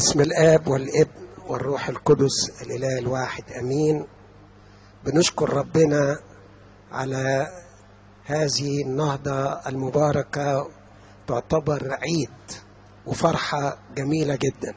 باسم الآب والابن والروح القدس الإله الواحد أمين. بنشكر ربنا على هذه النهضة المباركة، تعتبر عيد وفرحة جميلة جدا.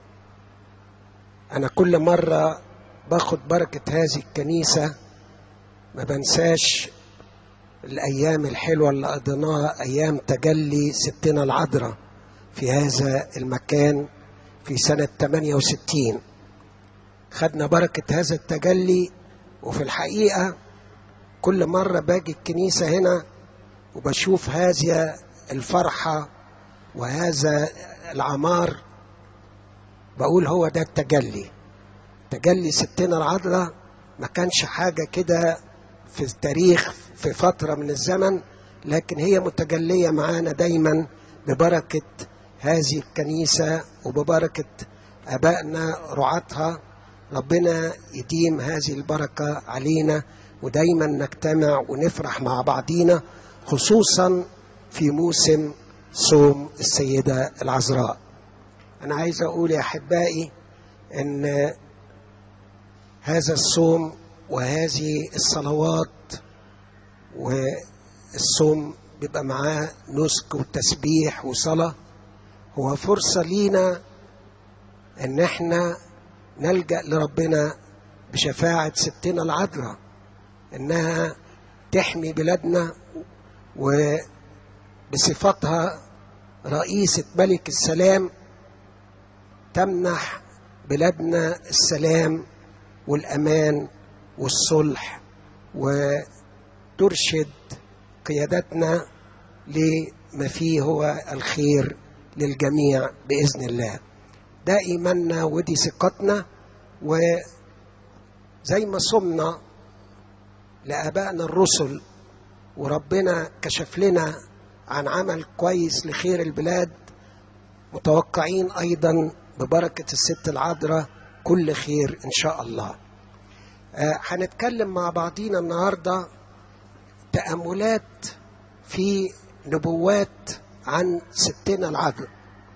أنا كل مرة باخد بركة هذه الكنيسة ما بنساش الأيام الحلوة اللي قضيناها، أيام تجلي ستنا العذراء في هذا المكان في سنة 68. خدنا بركة هذا التجلي، وفي الحقيقة كل مرة باجي الكنيسة هنا وبشوف هذه الفرحة وهذا العمار بقول هو ده التجلي. تجلي ستنا العذراء ما كانش حاجة كده في التاريخ في فترة من الزمن، لكن هي متجلية معانا دايما ببركة هذه الكنيسة وببركة أبائنا رعاتها. ربنا يديم هذه البركة علينا، ودايما نجتمع ونفرح مع بعضينا، خصوصا في موسم صوم السيدة العذراء. أنا عايز أقول يا أحبائي أن هذا الصوم وهذه الصلوات، والصوم بيبقى معاه نسك وتسبيح وصلاة، هو فرصة لينا أن احنا نلجأ لربنا بشفاعة ستنا العذراء أنها تحمي بلادنا، وبصفتها رئيسة ملك السلام تمنح بلادنا السلام والأمان والصلح، وترشد قيادتنا لما فيه هو الخير للجميع بإذن الله. ده إيماننا ودي ثقتنا. وزي ما صمنا لآبائنا الرسل وربنا كشف لنا عن عمل كويس لخير البلاد، متوقعين أيضا ببركة الست العذراء كل خير إن شاء الله. هنتكلم مع بعضينا النهاردة تأملات في نبوات عن ستنا العذراء،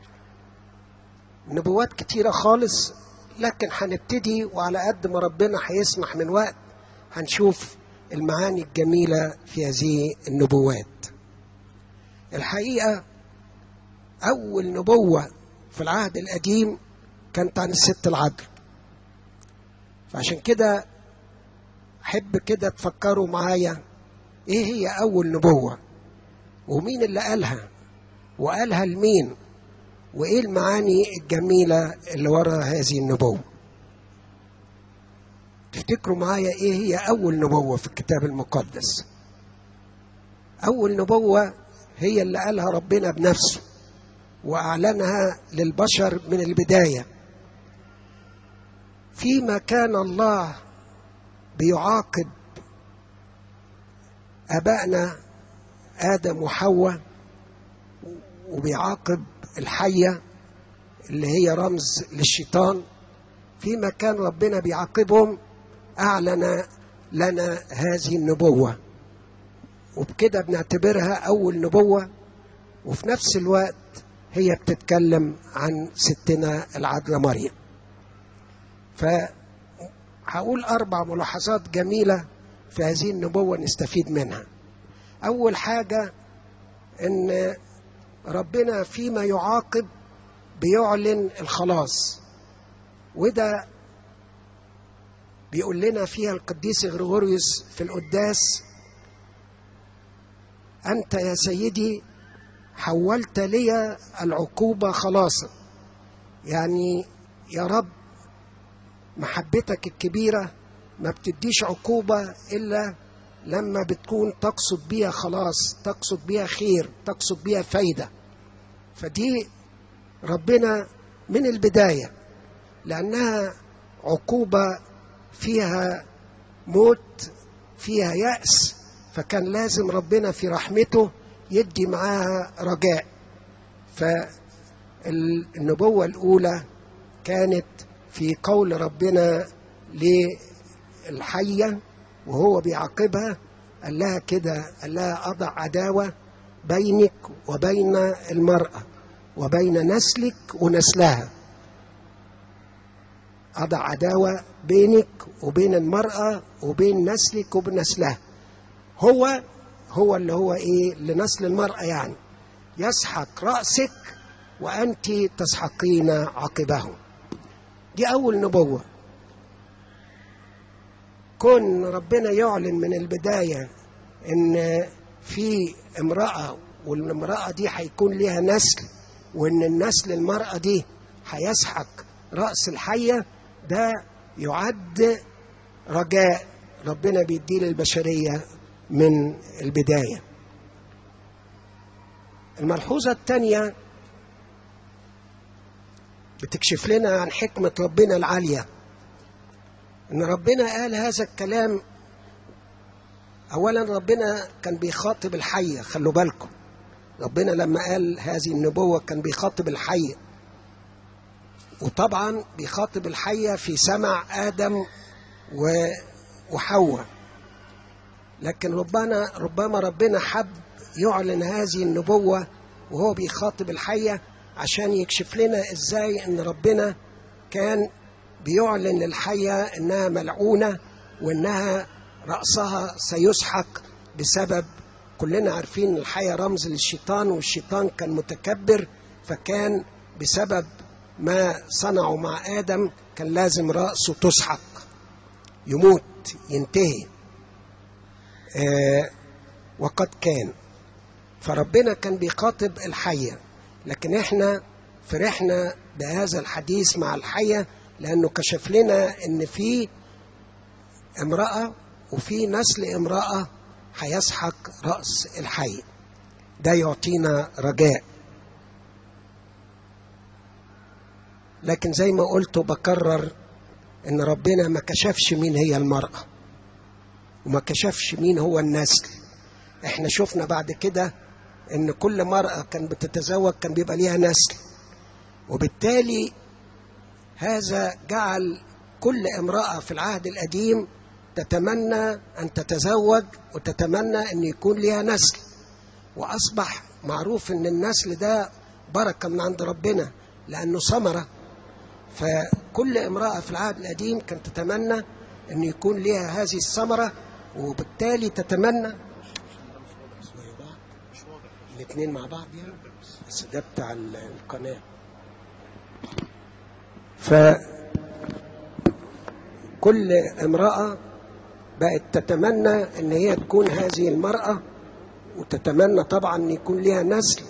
نبوات كتيرة خالص، لكن هنبتدي وعلى قد ما ربنا هيسمح من وقت هنشوف المعاني الجميلة في هذه النبوات. الحقيقة أول نبوة في العهد القديم كانت عن الست العذراء، فعشان كده أحب كده تفكروا معايا إيه هي أول نبوة، ومين اللي قالها، وقالها لمين، وإيه المعاني الجميلة اللي وراء هذه النبوة. تفتكروا معايا إيه هي أول نبوة في الكتاب المقدس؟ أول نبوة هي اللي قالها ربنا بنفسه وأعلنها للبشر من البداية. فيما كان الله بيعاقب آبائنا آدم وحواء، وبيعاقب الحية اللي هي رمز للشيطان، فيما كان ربنا بيعاقبهم أعلن لنا هذه النبوة، وبكده بنعتبرها أول نبوة، وفي نفس الوقت هي بتتكلم عن ستنا العذراء مريم. فهقول 4 ملاحظات جميلة في هذه النبوة نستفيد منها. أول حاجة إن ربنا فيما يعاقب بيعلن الخلاص، وده بيقول لنا فيها القديس غريغوريوس في القداس: أنت يا سيدي حولت لي العقوبة خلاصا. يعني يا رب محبتك الكبيرة ما بتديش عقوبة إلا لما بتكون تقصد بيها خلاص، تقصد بيها خير، تقصد بيها فايدة. فدي ربنا من البداية، لأنها عقوبة فيها موت، فيها يأس، فكان لازم ربنا في رحمته يدي معاها رجاء. فالنبوة الأولى كانت في قول ربنا للحية وهو بيعاقبها، قال لها كده، قال لها: أضع عداوة بينك وبين المرأة وبين نسلك ونسلها. أضع عداوة بينك وبين المرأة وبين نسلك وبين نسلها. هو اللي هو إيه؟ لنسل المرأة يعني يسحق رأسك وأنت تسحقين عقبه. دي أول نبوة. كون ربنا يعلن من البداية إن في امرأة، والامرأة دي هيكون ليها نسل، وإن النسل المرأة دي هيسحق رأس الحية، ده يعد رجاء ربنا بيديه للبشرية من البداية. الملحوظة الثانية بتكشف لنا عن حكمة ربنا العالية، إن ربنا قال هذا الكلام. أولا ربنا كان بيخاطب الحية، خلوا بالكم، ربنا لما قال هذه النبوة كان بيخاطب الحية، وطبعا بيخاطب الحية في سمع آدم وحواء. لكن ربما ربنا حب يعلن هذه النبوة وهو بيخاطب الحية عشان يكشف لنا إزاي إن ربنا كان بيعلن للحية إنها ملعونة، وإنها رأسها سيسحق بسبب، كلنا عارفين الحية رمز للشيطان، والشيطان كان متكبر، فكان بسبب ما صنعوا مع آدم كان لازم رأسه تسحق، يموت، ينتهي. وقد كان. فربنا كان بيخاطب الحية، لكن احنا فرحنا بهذا الحديث مع الحية لأنه كشف لنا إن في امرأة وفي نسل امرأة هيسحق رأس الحي. ده يعطينا رجاء. لكن زي ما قلت وبكرر إن ربنا ما كشفش مين هي المرأة وما كشفش مين هو النسل. احنا شفنا بعد كده إن كل مرأة كان بتتزوج كان بيبقى ليها نسل، وبالتالي هذا جعل كل امرأة في العهد القديم تتمنى أن تتزوج وتتمنى أن يكون لها نسل، وأصبح معروف أن النسل ده بركة من عند ربنا لأنه ثمرة. فكل امرأة في العهد القديم كانت تتمنى أن يكون لها هذه الثمرة، وبالتالي تتمنى الاثنين مع بعض يعني، بس ده بتاع القناة. فكل امرأة بقت تتمنى ان هي تكون هذه المرأة، وتتمنى طبعا ان يكون لها نسل،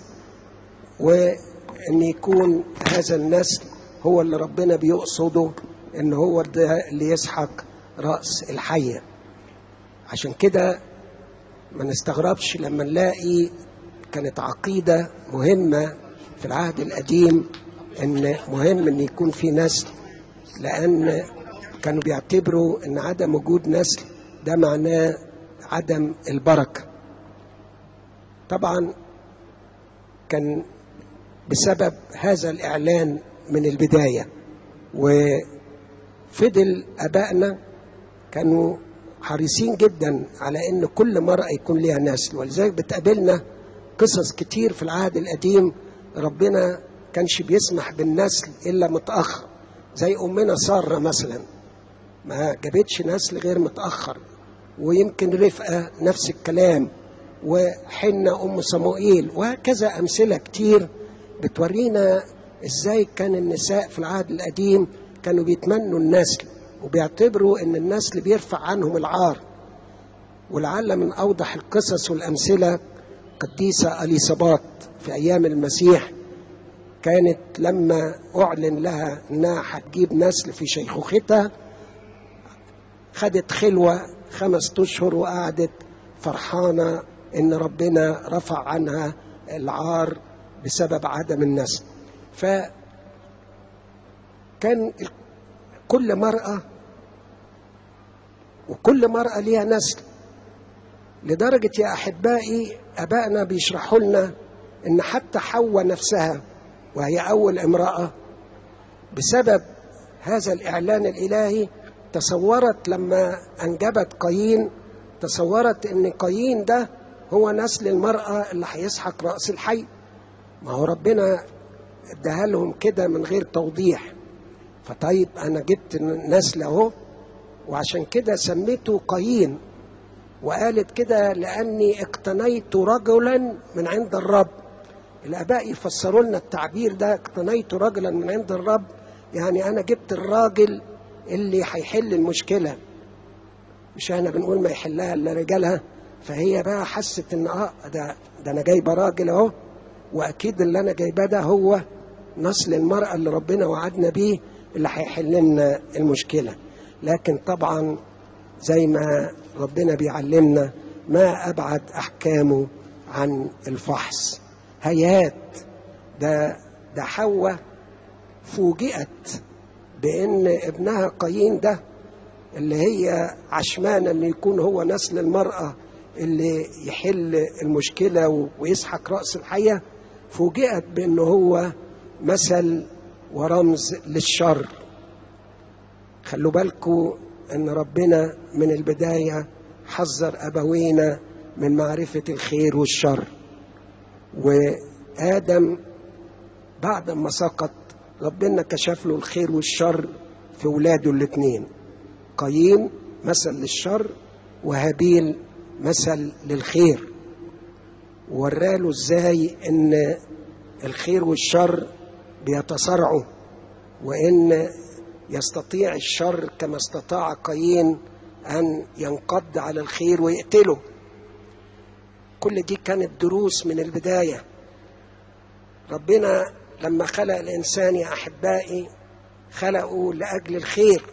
وان يكون هذا النسل هو اللي ربنا بيقصده ان هو ده اللي يسحق رأس الحية. عشان كده ما نستغربش لما نلاقي كانت عقيدة مهمة في العهد القديم ان مهم ان يكون في نسل، لان كانوا بيعتبروا ان عدم وجود نسل ده معناه عدم البركة. طبعا كان بسبب هذا الإعلان من البداية، وفضل أبائنا كانوا حريصين جدا على ان كل مرأة يكون لها نسل. ولذلك بتقابلنا قصص كتير في العهد القديم ربنا كانش بيسمح بالنسل إلا متأخر، زي أمنا سارة مثلا ما جابتش نسل غير متأخر، ويمكن رفقة نفس الكلام، وحنة أم صموئيل، وهكذا أمثلة كتير بتورينا إزاي كان النساء في العهد القديم كانوا بيتمنوا النسل وبيعتبروا إن النسل بيرفع عنهم العار. ولعل من أوضح القصص والأمثلة قديسة أليصابات في أيام المسيح، كانت لما أعلن لها أنها هتجيب نسل في شيخوختها خدت خلوة 5 أشهر وقعدت فرحانة إن ربنا رفع عنها العار بسبب عدم النسل. فكان كل مرأة وكل مرأة ليها نسل، لدرجة يا أحبائي أبائنا بيشرحوا لنا إن حتى حواء نفسها وهي أول امرأة بسبب هذا الإعلان الإلهي تصورت لما أنجبت قايين، تصورت إن قايين ده هو نسل المرأة اللي هيسحق رأس الحي. ما هو ربنا اداها لهم كده من غير توضيح. فطيب أنا جبت نسل أهو، وعشان كده سميته قايين. وقالت كده لأني اقتنيت رجلا من عند الرب. الآباء يفسروا لنا التعبير ده، اقتنيت رجلا من عند الرب، يعني أنا جبت الراجل اللي هيحل المشكلة، مش احنا بنقول ما يحلها إلا رجالها. فهي بقى حست إن ده أنا جايبة راجل أهو، وأكيد اللي أنا جايباه ده هو نسل المرأة اللي ربنا وعدنا بيه اللي هيحل لنا المشكلة. لكن طبعا زي ما ربنا بيعلمنا ما أبعد أحكامه عن الفحص. هيات ده حواء فوجئت بأن ابنها قايين ده اللي هي عشمانة أن يكون هو نسل المرأة اللي يحل المشكلة ويسحق رأس الحية، فوجئت بأنه هو مثل ورمز للشر. خلوا بالكم أن ربنا من البداية حذر أبوينا من معرفة الخير والشر. وآدم بعد ما سقط ربنا كشف له الخير والشر في ولاده الاثنين، قايين مثل للشر وهابيل مثل للخير. وراله ازاي ان الخير والشر بيتصارعوا، وان يستطيع الشر كما استطاع قايين ان ينقض على الخير ويقتله. كل دي كانت دروس من البداية. ربنا لما خلق الإنسان يا أحبائي خلقه لأجل الخير،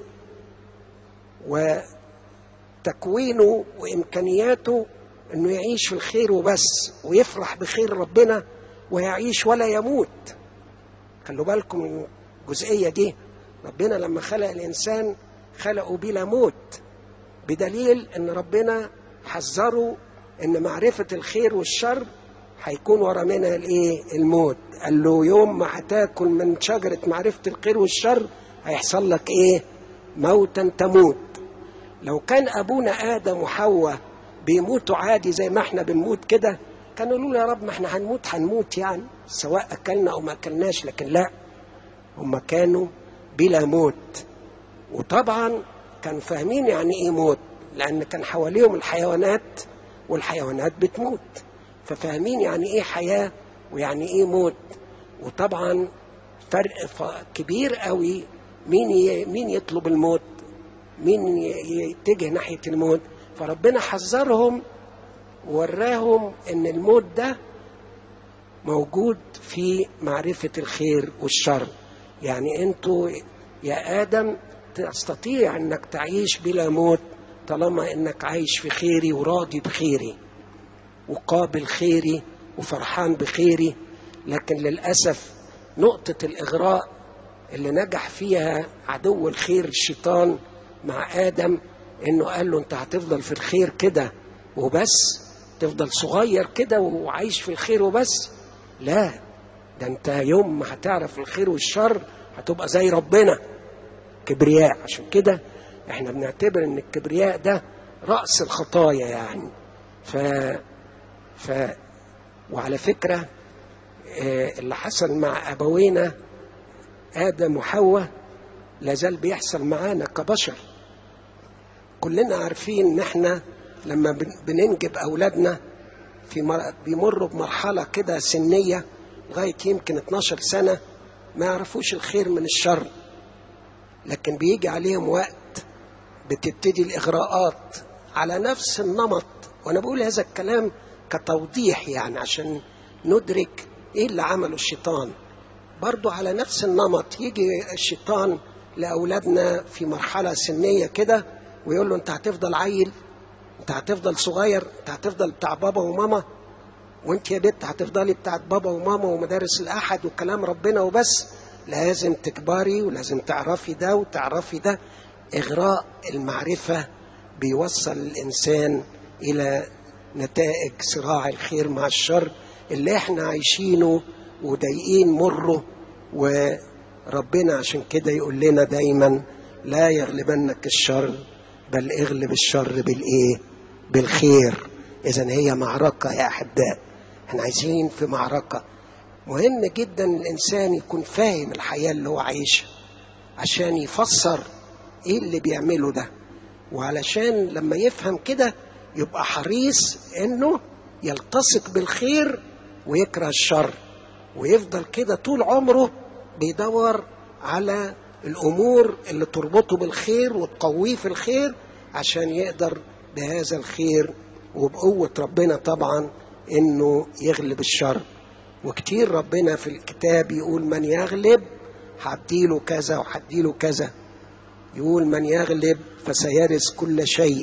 وتكوينه وإمكانياته أنه يعيش في الخير وبس، ويفرح بخير ربنا ويعيش ولا يموت. خلوا بالكم من الجزئية دي. ربنا لما خلق الإنسان خلقه بلا موت، بدليل أن ربنا حذره أن معرفة الخير والشر هيكون ورا منها الموت. قال له يوم ما هتاكل من شجرة معرفة الخير والشر هيحصل لك موتا تموت. لو كان أبونا آدم وحواء بيموتوا عادي زي ما احنا بنموت كده، كانوا يقولوا يا رب ما احنا هنموت يعني سواء أكلنا أو ما أكلناش. لكن لا، هم كانوا بلا موت. وطبعا كانوا فاهمين يعني ايه موت، لأن كان حواليهم الحيوانات والحيوانات بتموت، ففاهمين يعني ايه حياة ويعني ايه موت. وطبعا فرق كبير قوي، مين يطلب الموت، مين يتجه ناحية الموت. فربنا حذرهم ووراهم ان الموت ده موجود في معرفة الخير والشر. يعني انتوا يا آدم تستطيع انك تعيش بلا موت طالما انك عايش في خيري وراضي بخيري وقابل خيري وفرحان بخيري. لكن للأسف نقطة الإغراء اللي نجح فيها عدو الخير الشيطان مع آدم، إنه قال له أنت هتفضل في الخير كده وبس، تفضل صغير كده وعايش في الخير وبس. لا، ده أنت يوم ما هتعرف الخير والشر هتبقى زي ربنا، كبرياء. عشان كده احنا بنعتبر ان الكبرياء ده رأس الخطايا يعني. وعلى فكرة اللي حصل مع أبوينا آدم وحواء لازال بيحصل معانا كبشر. كلنا عارفين ان احنا لما بننجب أولادنا بيمروا بمرحلة كده سنية لغاية يمكن 12 سنة ما يعرفوش الخير من الشر. لكن بيجي عليهم وقت بتبتدي الإغراءات على نفس النمط. وأنا بقول هذا الكلام كتوضيح يعني عشان ندرك إيه اللي عمله الشيطان. برضو على نفس النمط يجي الشيطان لأولادنا في مرحلة سنية كده ويقول له أنت هتفضل عيل، أنت هتفضل صغير، أنت هتفضل بتاع بابا وماما، وأنت يا بنت هتفضلي بتاعت بابا وماما ومدارس الأحد وكلام ربنا وبس. لازم تكبري ولازم تعرفي ده وتعرفي ده. إغراء المعرفة بيوصل الإنسان إلى نتائج صراع الخير مع الشر اللي احنا عايشينه وضايقين مره. وربنا عشان كده يقول لنا دايما لا يغلبنك الشر بل اغلب الشر بالخير. إذن هي معركة يا أحباء، احنا عايزين في معركة. مهم جدا الإنسان يكون فاهم الحياة اللي هو عايشها، عشان يفسر ايه اللي بيعمله ده، وعلشان لما يفهم كده يبقى حريص انه يلتصق بالخير ويكره الشر، ويفضل كده طول عمره بيدور على الامور اللي تربطه بالخير وتقويه في الخير، عشان يقدر بهذا الخير وبقوة ربنا طبعا انه يغلب الشر. وكتير ربنا في الكتاب يقول من يغلب هديله كذا وهديله كذا، يقول من يغلب فسيرث كل شيء.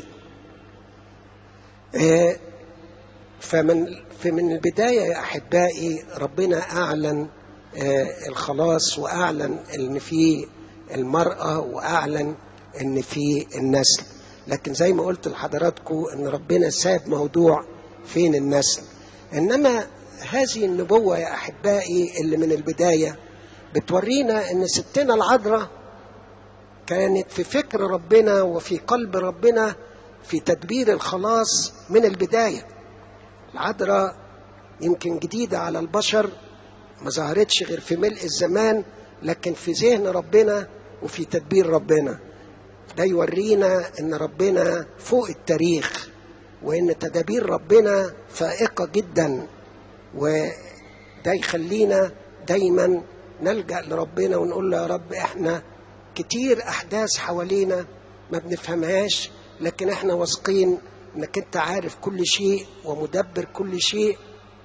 فمن البداية يا أحبائي ربنا أعلن الخلاص، وأعلن أن في المرأة، وأعلن أن في النسل. لكن زي ما قلت لحضراتكم أن ربنا ساب موضوع فين النسل. إنما هذه النبوة يا أحبائي اللي من البداية بتورينا أن ستنا العذراء كانت في فكر ربنا وفي قلب ربنا في تدبير الخلاص من البداية. العذراء يمكن جديدة على البشر، ما ظهرتش غير في ملء الزمان، لكن في ذهن ربنا وفي تدبير ربنا. ده يورينا ان ربنا فوق التاريخ، وان تدابير ربنا فائقة جدا، وده يخلينا دايما نلجأ لربنا ونقول له يا رب احنا كتير احداث حوالينا ما بنفهمهاش، لكن احنا واثقين انك انت عارف كل شيء ومدبر كل شيء،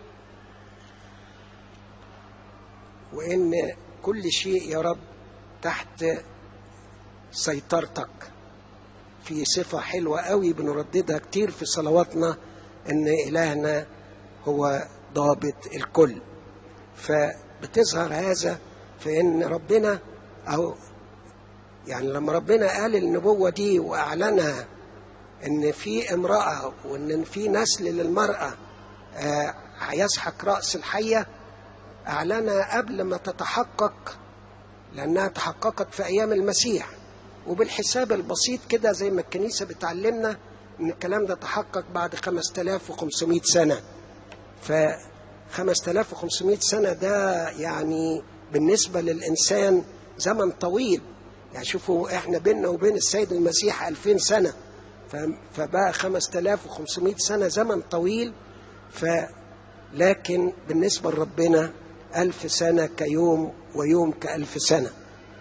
وان كل شيء يا رب تحت سيطرتك. في صفة حلوة قوي بنرددها كتير في صلواتنا، ان الهنا هو ضابط الكل. فبتظهر هذا في ان ربنا، او يعني لما ربنا قال النبوة دي واعلنها ان في امرأة وان في نسل للمرأة هيسحق رأس الحية، اعلنها قبل ما تتحقق، لانها تحققت في ايام المسيح. وبالحساب البسيط كده زي ما الكنيسة بتعلمنا ان الكلام ده تحقق بعد 5500 سنة. ف 5500 سنة ده يعني بالنسبة للإنسان زمن طويل. يعني شوفوا احنا بيننا وبين السيد المسيح 2000 سنة، فبقى 5500 سنة زمن طويل. لكن بالنسبة لربنا 1000 سنة كيوم، ويوم ك1000 سنة.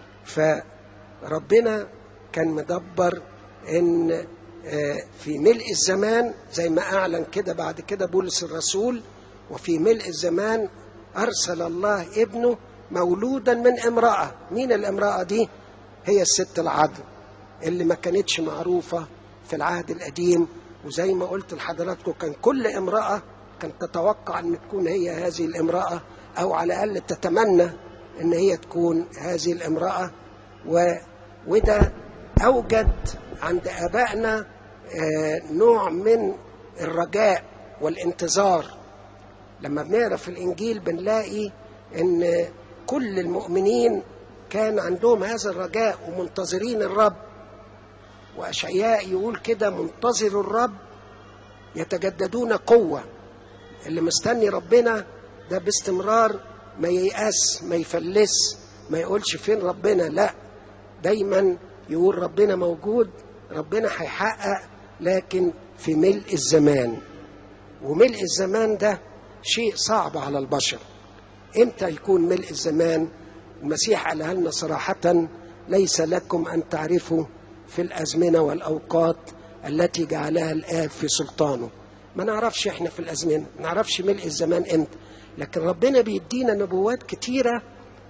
فربنا كان مدبر ان في ملء الزمان زي ما اعلن كده بعد كده بولس الرسول، وفي ملء الزمان ارسل الله ابنه مولودا من امرأة. مين الامرأة دي؟ هي الست العذراء اللي ما كانتش معروفة في العهد القديم. وزي ما قلت لحضراتكم كان كل امرأة كانت تتوقع ان تكون هي هذه الامرأة، او على الاقل تتمنى ان هي تكون هذه الامرأة. وده اوجد عند ابائنا نوع من الرجاء والانتظار. لما بنقرا في الانجيل بنلاقي ان كل المؤمنين كان عندهم هذا الرجاء ومنتظرين الرب. واشعياء يقول كده منتظر الرب يتجددون قوة. اللي مستني ربنا ده باستمرار ما ييأس، ما يفلس، ما يقولش فين ربنا، لا، دايما يقول ربنا موجود، ربنا هيحقق، لكن في ملء الزمان. وملء الزمان ده شيء صعب على البشر. امتى يكون ملء الزمان؟ المسيح قالها لنا صراحة: ليس لكم أن تعرفوا في الأزمنة والأوقات التي جعلها الآب في سلطانه. ما نعرفش احنا في الأزمنة، ما نعرفش ملء الزمان امتى، لكن ربنا بيدينا نبوات كتيرة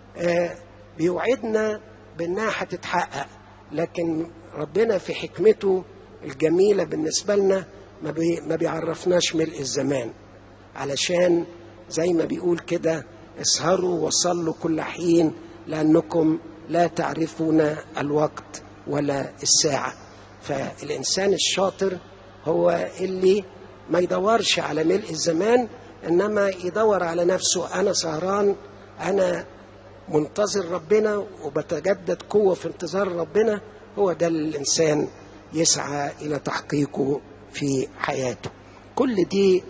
بيوعدنا بأنها هتتحقق. لكن ربنا في حكمته الجميلة بالنسبة لنا ما بيعرفناش ملء الزمان، علشان زي ما بيقول كده: اسهروا وصلوا كل حين لأنكم لا تعرفون الوقت ولا الساعة. فالإنسان الشاطر هو اللي ما يدورش على ملء الزمان، إنما يدور على نفسه. أنا سهران، أنا منتظر ربنا وبتجدد قوة في انتظار ربنا. هو ده الإنسان يسعى إلى تحقيقه في حياته. كل دي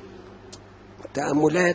تأملات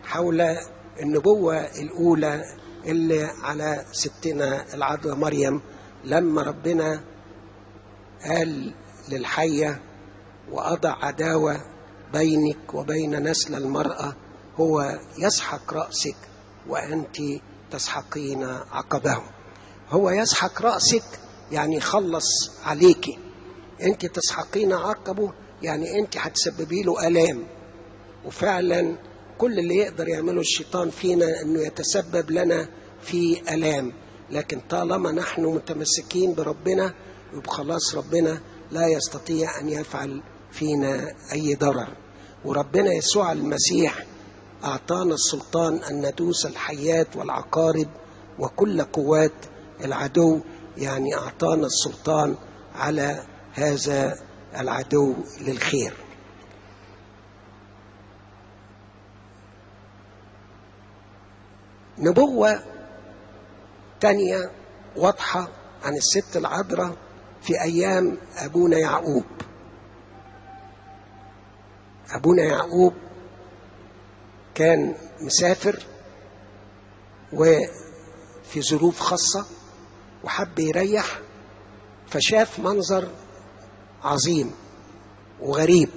حول النبوة الأولى اللي على ستنا العذراء مريم لما ربنا قال للحية وأضع عداوة بينك وبين نسل المرأة، هو يسحق رأسك وأنت تسحقين عقبه. هو يسحق رأسك يعني يخلص عليكي، أنت تسحقين عقبه يعني أنت هتسببي له آلام. وفعلا كل اللي يقدر يعمله الشيطان فينا أنه يتسبب لنا في آلام، لكن طالما نحن متمسكين بربنا يبقى خلاص ربنا لا يستطيع أن يفعل فينا أي ضرر. وربنا يسوع المسيح أعطانا السلطان أن ندوس الحيات والعقارب وكل قوات العدو، يعني أعطانا السلطان على هذا العدو للخير. نبوة تانية واضحة عن الست العذراء في أيام أبونا يعقوب. أبونا يعقوب كان مسافر وفي ظروف خاصة وحب يريح، فشاف منظر عظيم وغريب.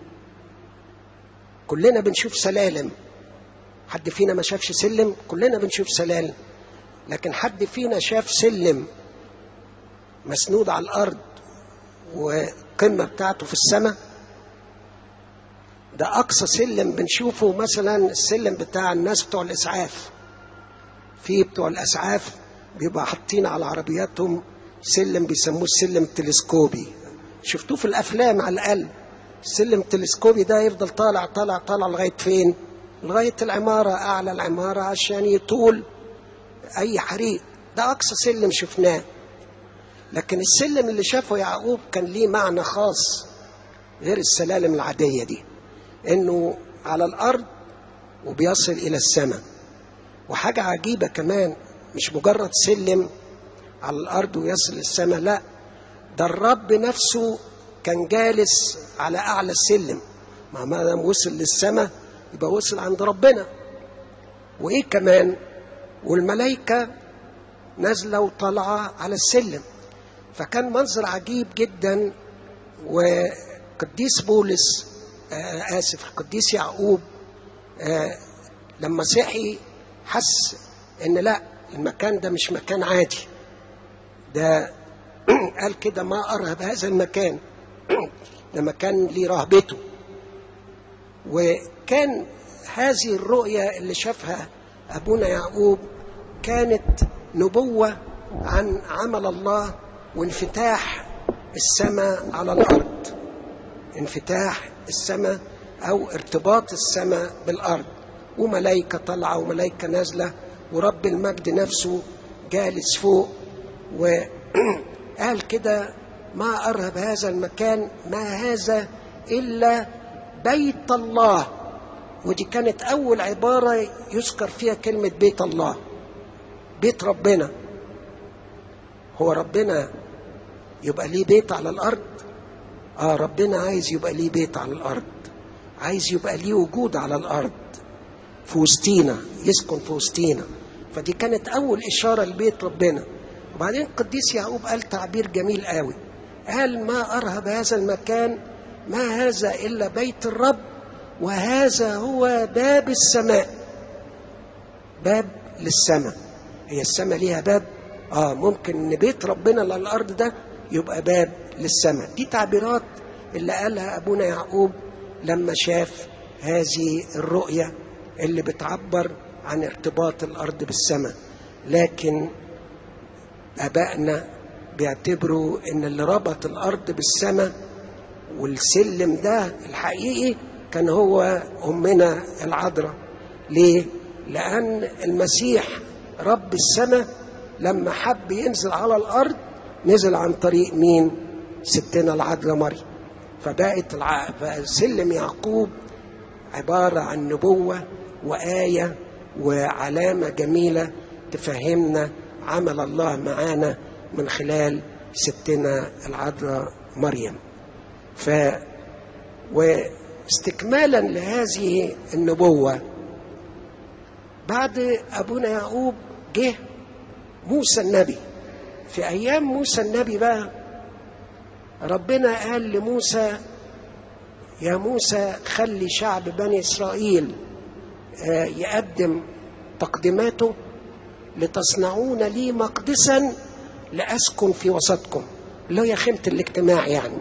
كلنا بنشوف سلالم، حد فينا ما شافش سلم؟ كلنا بنشوف سلالم، لكن حد فينا شاف سلم مسنود على الأرض وقمة بتاعته في السماء؟ ده أقصى سلم بنشوفه مثلا السلم بتاع الناس بتوع الإسعاف. في بتوع الإسعاف بيبقى حاطين على عربياتهم سلم بيسموه السلم التلسكوبي، شفتوه في الأفلام على الأقل. السلم التلسكوبي ده يفضل طالع طالع طالع لغاية فين؟ لغاية العمارة، أعلى العمارة، عشان يطول أي حريق. ده أقصى سلم شفناه. لكن السلم اللي شافه يعقوب كان ليه معنى خاص غير السلالم العادية دي، إنه على الأرض وبيصل إلى السماء. وحاجة عجيبة كمان، مش مجرد سلم على الأرض ويصل للسماء، لا، ده الرب نفسه كان جالس على أعلى السلم. ما دام وصل للسماء يبقى وصل عند ربنا. وإيه كمان؟ والملائكة نازلة وطالعة على السلم. فكان منظر عجيب جدا. وقديس بولس قديس يعقوب لما صحي حس ان لا، المكان ده مش مكان عادي. ده قال كده ما أرهب هذا المكان. ده مكان ليه رهبته. وكان هذه الرؤية اللي شافها أبونا يعقوب كانت نبوة عن عمل الله وانفتاح السماء على الأرض. انفتاح السماء أو ارتباط السماء بالأرض، وملائكة طالعة وملائكة نازلة، ورب المجد نفسه جالس فوق. وقال كده ما أرهب هذا المكان، ما هذا إلا بيت الله. ودي كانت أول عبارة يذكر فيها كلمة بيت الله، بيت ربنا. هو ربنا يبقى ليه بيت على الأرض؟ ربنا عايز يبقى ليه بيت على الأرض، عايز يبقى ليه وجود على الأرض في وسطينا، يسكن في وسطينا. فدي كانت أول إشارة لبيت ربنا. وبعدين قديس يعقوب قال تعبير جميل قوي، قال ما أرهب هذا المكان، ما هذا إلا بيت الرب، وهذا هو باب السماء. باب للسماء. هي السماء ليها باب؟ ممكن ان بيت ربنا للأرض ده يبقى باب للسماء. دي تعبيرات اللي قالها أبونا يعقوب لما شاف هذه الرؤية اللي بتعبر عن ارتباط الأرض بالسماء. لكن أبائنا بيعتبروا ان اللي ربط الأرض بالسماء والسلم ده الحقيقي كان هو أمنا العذراء. ليه؟ لأن المسيح رب السماء لما حب ينزل على الأرض نزل عن طريق مين؟ ستنا العذراء مريم. فبقت سلم يعقوب عبارة عن نبوة وآية وعلامة جميلة تفهمنا عمل الله معانا من خلال ستنا العذراء مريم. واستكمالا لهذه النبوة، بعد أبونا يعقوب جه موسى النبي. في أيام موسى النبي بقى ربنا قال لموسى: يا موسى خلي شعب بني إسرائيل يقدم تقديماته لتصنعون لي مقدسا لأسكن في وسطكم، اللي هي خيمة الاجتماع يعني.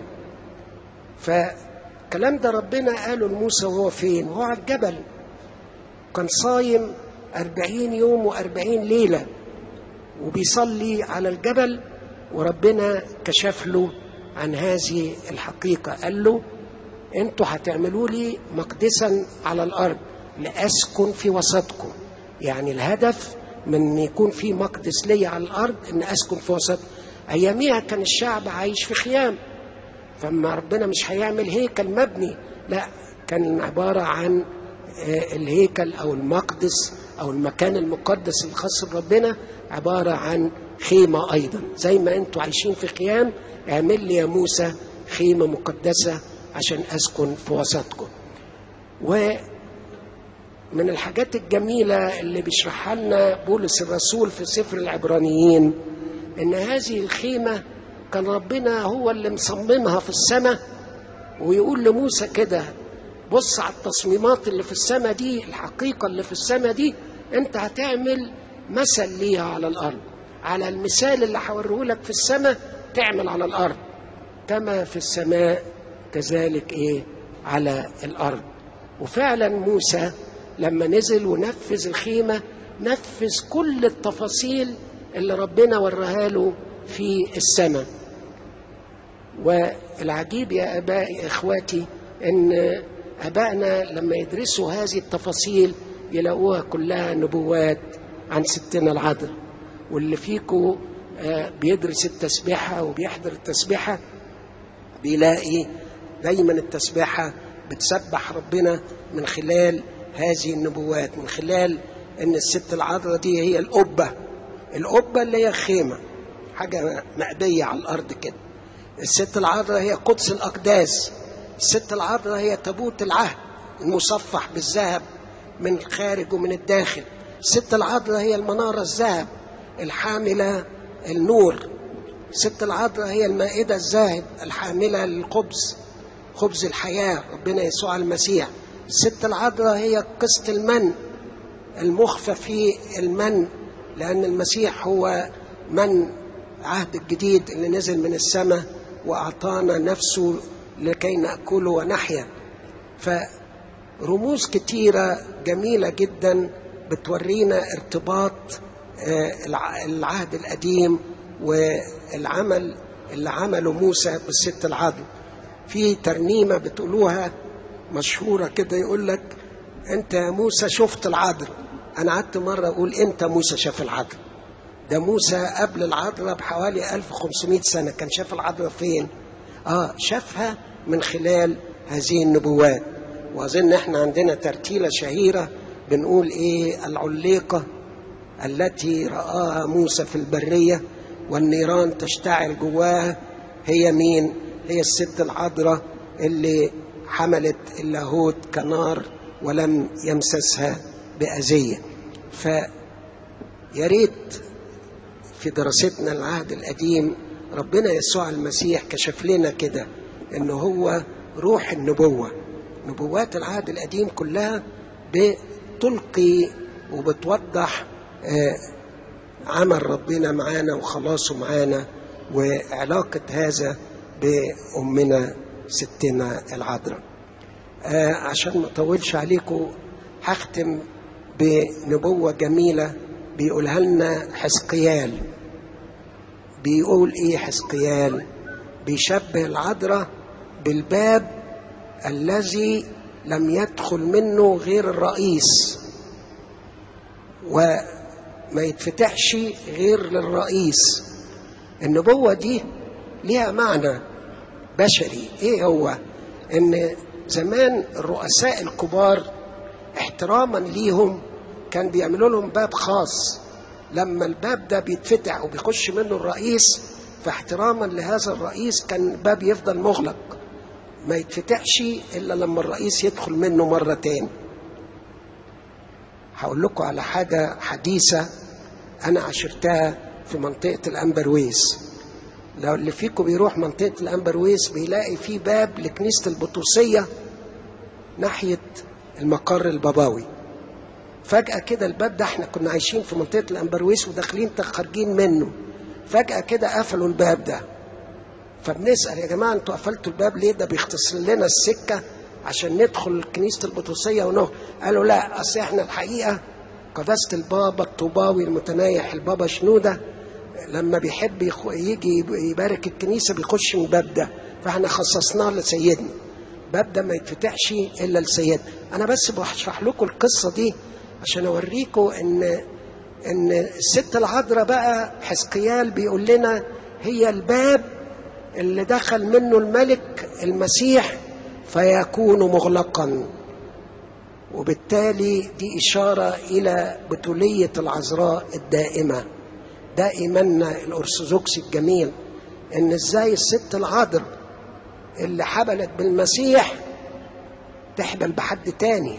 فالكلام ده ربنا قاله لموسى وهو فين؟ وهو على الجبل، كان صايم 40 يوم و40 ليلة وبيصلي على الجبل، وربنا كشف له عن هذه الحقيقة. قال له: انتوا هتعملوا لي مقدسا على الأرض لأسكن في وسطكم. يعني الهدف من ان يكون في مقدس لي على الأرض ان أسكن في وسط. أياميها كان الشعب عايش في خيام، فما ربنا مش هيعمل هيكل مبني، لا، كان عبارة عن الهيكل أو المقدس أو المكان المقدس الخاص بربنا عبارة عن خيمة أيضا. زي ما أنتوا عايشين في خيام، اعمل لي يا موسى خيمة مقدسة عشان أسكن في وسطكم. ومن الحاجات الجميلة اللي بيشرحها لنا بولس الرسول في سفر العبرانيين إن هذه الخيمة كان ربنا هو اللي مصممها في السماء، ويقول لموسى كده: بص على التصميمات اللي في السماء دي، الحقيقة اللي في السماء دي، انت هتعمل مثل ليها على الأرض، على المثال اللي هوريه لك في السماء تعمل على الأرض، كما في السماء كذلك على الأرض. وفعلا موسى لما نزل ونفذ الخيمة نفذ كل التفاصيل اللي ربنا وراها له في السماء. والعجيب يا أبائي إخواتي إن أبائنا لما يدرسوا هذه التفاصيل يلاقوها كلها نبوات عن ستنا العذراء. واللي فيكم بيدرس التسبيحة وبيحضر التسبيحة بيلاقي دايما التسبيحة بتسبح ربنا من خلال هذه النبوات، من خلال إن الست العذراء دي هي القبة اللي هي خيمة، حاجة مأبية على الأرض كده. الست العذراء هي قدس الأقداس، الست العذراء هي تابوت العهد المصفح بالذهب من الخارج ومن الداخل. الست العذراء هي المنارة الذهب الحاملة النور. الست العذراء هي المائدة الذهب الحاملة للخبز، خبز الحياة ربنا يسوع المسيح. الست العذراء هي قسط المن المخفى في المن، لأن المسيح هو من عهد الجديد اللي نزل من السماء وأعطانا نفسه لكي نأكله ونحيا. فرموز كتيرة جميلة جدا بتورينا ارتباط العهد القديم والعمل اللي عمله موسى بالست العذراء. في ترنيمة بتقولوها مشهورة كده، يقول لك: أنت يا موسى شفت العذراء. أنا قعدت مرة أقول: إمتى موسى شاف العذراء؟ ده موسى قبل العذراء بحوالي 1500 سنة كان شاف العذراء فين؟ شافها من خلال هذه النبوات. وأظن إحنا عندنا ترتيلة شهيرة بنقول العليقة التي رآها موسى في البرية والنيران تشتعل جواها، هي مين؟ هي الست العذراء اللي حملت اللاهوت كنار ولم يمسسها بأذية. فياريت في دراستنا العهد القديم ربنا يسوع المسيح كشف لنا كده إنه هو روح النبوة. نبوات العهد القديم كلها بتلقي وبتوضح عمل ربنا معانا وخلاصه معانا وعلاقة هذا بأمنا ستنا العذراء. عشان ما أطولش عليكم هختم بنبوة جميلة بيقولها لنا حزقيال. بيقول حزقيال؟ بيشبه العذراء بالباب الذي لم يدخل منه غير الرئيس وما يتفتحش غير للرئيس. النبوة دي ليها معنى بشري. هو ان زمان الرؤساء الكبار احتراما ليهم كان بيعملوا لهم باب خاص، لما الباب ده بيتفتح وبيخش منه الرئيس فاحتراما لهذا الرئيس كان الباب يفضل مغلق ما يتفتحش إلا لما الرئيس يدخل منه مرة تاني. هقول لكم على حاجة حديثة أنا عشرتها في منطقة الأنبرويس. لو اللي فيكم بيروح منطقة الأنبرويس بيلاقي فيه باب لكنيسة البطرسية ناحية المقر الباباوي. فجأة كده الباب ده، احنا كنا عايشين في منطقة الأنبرويس وداخلين خارجين منه، فجأة كده قفلوا الباب ده. فبنسأل يا جماعة انتوا قفلتوا الباب ليه؟ ده بيختصر لنا السكة عشان ندخل كنيسة البطرسية ونهر. قالوا لا، أصل احنا الحقيقة قداسة البابا الطوباوي المتنايح البابا شنودة لما بيحب يجي يبارك الكنيسة بيخش من الباب ده، فاحنا خصصناه لسيدنا. الباب ده ما يتفتحش إلا لسيدنا. أنا بس بشرح لكم القصة دي عشان أوريكم إن الست العذراء بقى حزقيال بيقول لنا هي الباب اللي دخل منه الملك المسيح فيكون مغلقا، وبالتالي دي إشارة إلى بتولية العذراء الدائمة. ده إيماننا الأرثوذكسي الجميل، إن إزاي الست العذراء اللي حبلت بالمسيح تحبل بحد تاني.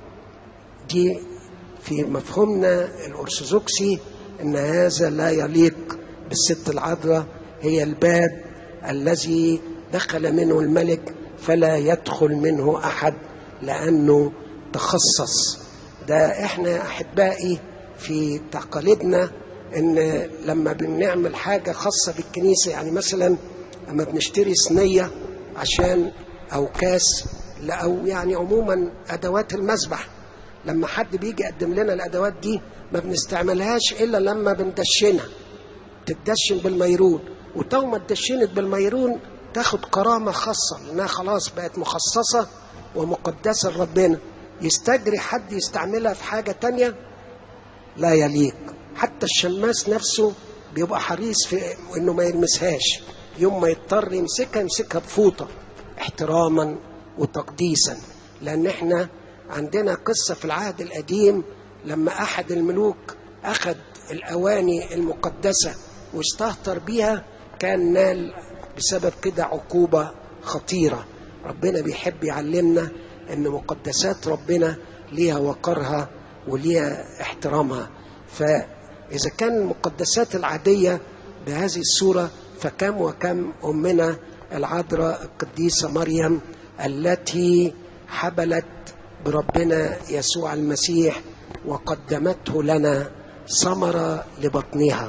دي في مفهومنا الأرثوذكسي إن هذا لا يليق بالست العذراء، هي الباب الذي دخل منه الملك فلا يدخل منه أحد لأنه تخصص. ده احنا أحبائي في تقاليدنا إن لما بنعمل حاجة خاصة بالكنيسة، يعني مثلا لما بنشتري صينية عشان أو كاس أو يعني عموما أدوات المذبح، لما حد بيجي يقدم لنا الأدوات دي ما بنستعملهاش إلا لما بندشنها، تتدشن بالميرون، وطول ما اتدشنت بالميرون تاخد كرامة خاصة لأنها خلاص بقت مخصصة ومقدسة لربنا. يستجري حد يستعملها في حاجة تانية لا يليق. حتى الشماس نفسه بيبقى حريص في إنه ما يلمسهاش، يوم ما يضطر يمسكها بفوطة احتراما وتقديسا. لأن احنا عندنا قصة في العهد القديم لما أحد الملوك أخذ الأواني المقدسة واستهتر بيها، كان نال بسبب كده عقوبة خطيرة. ربنا بيحب يعلمنا أن مقدسات ربنا ليها وقرها وليها احترامها. فإذا كان المقدسات العادية بهذه الصورة، فكم وكم أمنا العذراء القديسة مريم التي حبلت بربنا يسوع المسيح وقدمته لنا ثمرة لبطنها.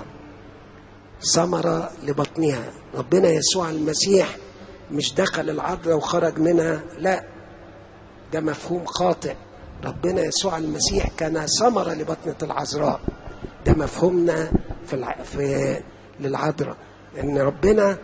ثمرة لبطنها. ربنا يسوع المسيح مش دخل العذراء وخرج منها، لا، ده مفهوم خاطئ. ربنا يسوع المسيح كان ثمرة لبطنة العذراء. ده مفهومنا في للعذراء، ان ربنا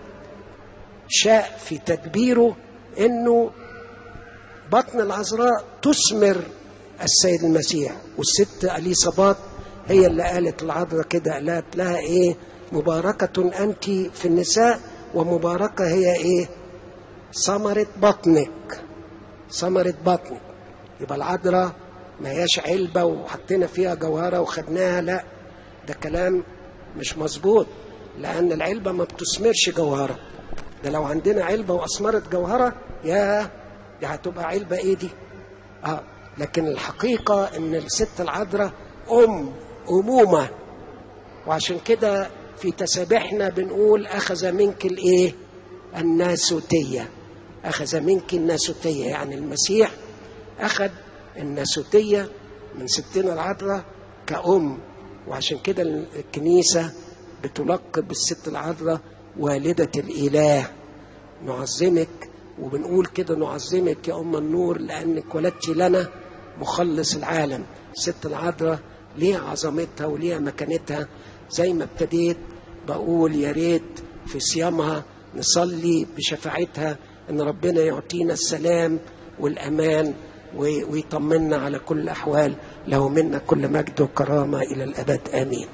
شاء في تدبيره انه بطن العذراء تثمر السيد المسيح. والست اليصابات هي اللي قالت العذراء كده، قالت لها ايه؟ مباركة أنت في النساء ومباركة هي ايه؟ ثمرة بطنك. ثمرة بطنك. يبقى العذراء ما هياش علبة وحطينا فيها جوهرة وخدناها، لا، ده كلام مش مظبوط، لأن العلبة ما بتثمرش جوهرة. ده لو عندنا علبة وأثمرت جوهرة، يا دي هتبقى علبة ايه دي؟ لكن الحقيقة ان الست العذراء أمومة، وعشان كده في تسابيحنا بنقول أخذ منك الايه؟ الناسوتية. أخذ منك الناسوتية، يعني المسيح أخذ الناسوتية من ستنا العذراء كأم. وعشان كده الكنيسة بتلقب بالست العذراء والدة الإله. نعظمك وبنقول كده نعظمك يا أم النور لأنك ولدتي لنا مخلص العالم. الست العذراء ليها عظمتها وليها مكانتها. زي ما ابتديت بقول يا ريت في صيامها نصلي بشفاعتها ان ربنا يعطينا السلام والامان ويطمنا على كل الاحوال. له منا كل مجد وكرامه الى الابد، امين.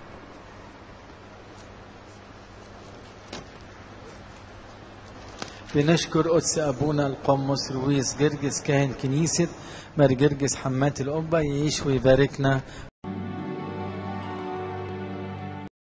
بنشكر قدس أبونا القمص رويس جرجس كاهن كنيسة مار جرجس حمات القبة، يعيش ويباركنا